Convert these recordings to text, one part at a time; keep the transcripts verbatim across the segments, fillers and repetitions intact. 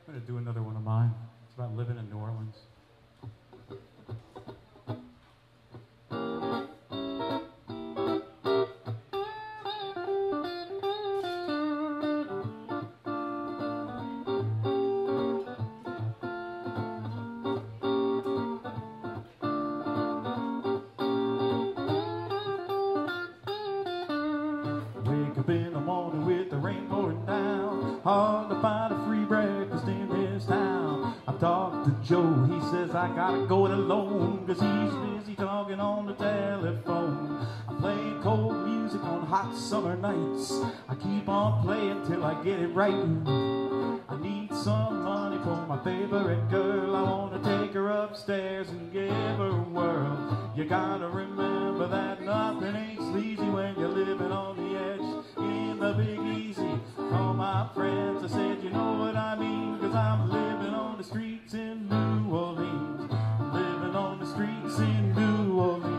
I'm going to do another one of mine. It's about living in New Orleans. Wake up in the morning with the rain pouring down. Hard to find a free breakfast in this town. I've talked to Joe, he says I gotta go it alone, cause he's busy talking on the telephone. I'm playing cold music on hot summer nights. I keep on playing till I get it right. I need some money for my favorite girl. I wanna take her upstairs and give her a whirl. You gotta remember that nothing ain't sleazy when you're living on the edge in the Big Easy. Call my friends, I said, you know what I mean, cause I'm living on the streets in New Orleans. I'm living on the streets in New Orleans.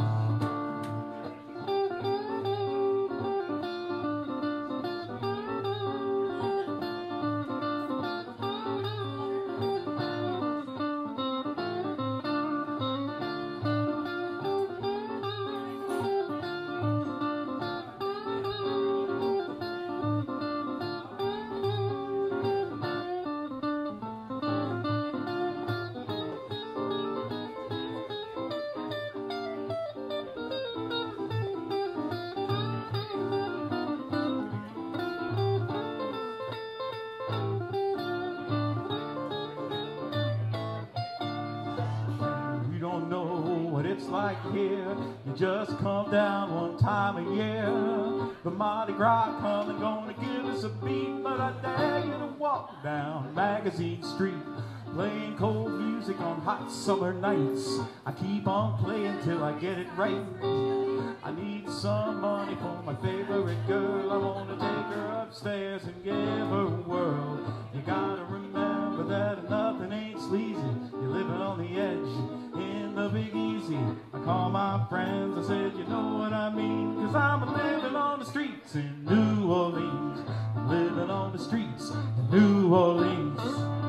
It's like here, you just come down one time a year. The Mardi Gras come and gonna give us a beat, but I dare you to walk down Magazine Street, playing cold music on hot summer nights. I keep on playing till I get it right. I need some money for my favorite girl. I wanna take her upstairs and give her a whirl. You gotta remember that nothing ain't sleazy. You're living on the edge in the Big Easy. I call my friends, I said, you know what I mean, cause I'm living on the streets in New Orleans. I'm living on the streets in New Orleans.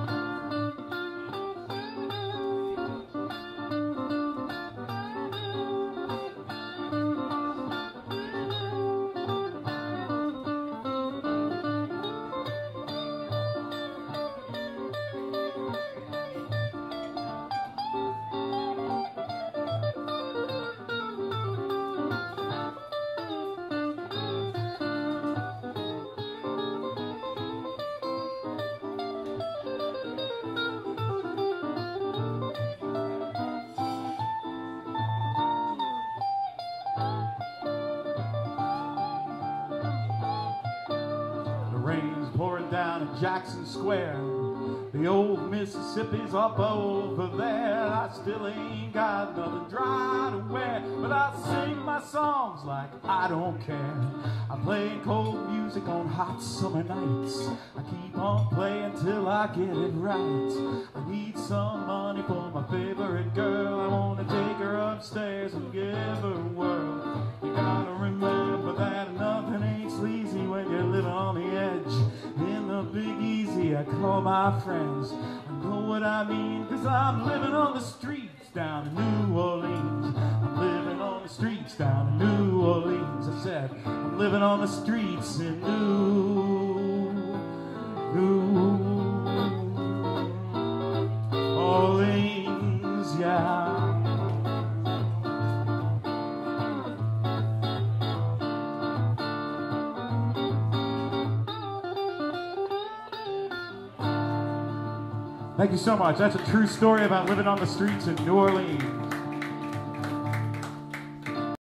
Rain's pouring down at Jackson Square. The old Mississippi's up over there. I still ain't got nothing dry to wear, but I sing my songs like I don't care. I play cold music on hot summer nights. I keep on playing till I get it right. I need some money for my favorite girl. I wanna take her upstairs and give her a whirl. You gotta remember that nothing ain't sleazy when you're living on the edge in the Big Easy. I call my friends, I know what I mean, cause I'm living on the streets down in New Orleans. I'm living on the streets down in New Orleans. I said, I'm living on the streets in New, New Orleans, yeah. Thank you so much. That's a true story about living on the streets in New Orleans.